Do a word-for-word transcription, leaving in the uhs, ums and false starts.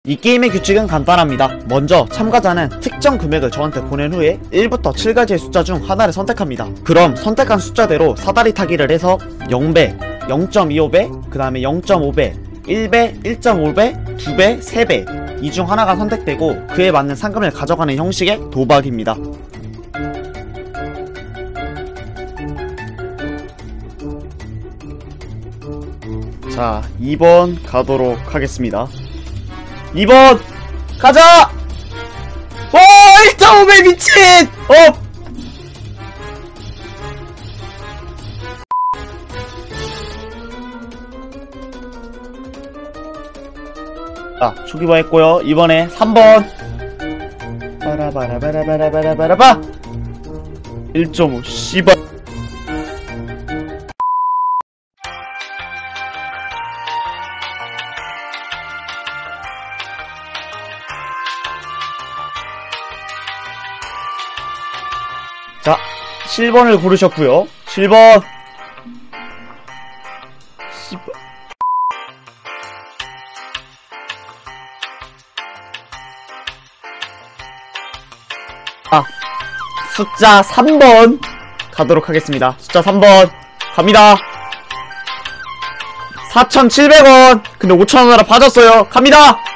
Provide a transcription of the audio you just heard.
이 게임의 규칙은 간단합니다. 먼저 참가자는 특정 금액을 저한테 보낸 후에 일부터 칠까지의 숫자 중 하나를 선택합니다. 그럼 선택한 숫자대로 사다리 타기를 해서 영 배, 영 점 이오 배, 그 다음에 영 점 오 배, 일 배, 일 점 오 배, 이 배, 세 배 이 중 하나가 선택되고 그에 맞는 상금을 가져가는 형식의 도박입니다. 자, 이 번 가도록 하겠습니다. 이 번 가자! 오! 일 점 오 배 미친! 어! 자, 초기화 했고요. 이번에 삼 번 바라바라바라바라바라바라바 일 점 오 씨발. 자, 칠 번을 고르셨고요. 칠 번 씨발. 아, 숫자 삼 번 가도록 하겠습니다. 숫자 삼 번 갑니다. 사천칠백 원. 근데 오천 원으로 빠졌어요. 갑니다.